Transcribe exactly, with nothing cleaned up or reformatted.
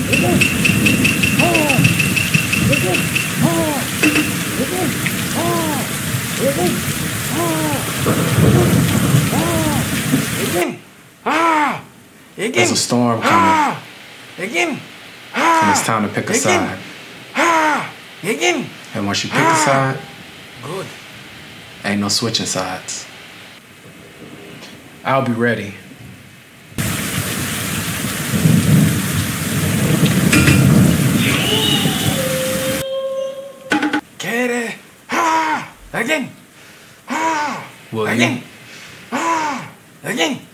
There's a storm coming. And it's time to pick a side. And once you pick a side, good. Ain't no switching sides. I'll be ready. Keirei. Ah! Again. Ah! Will Again. you? Ah! Again.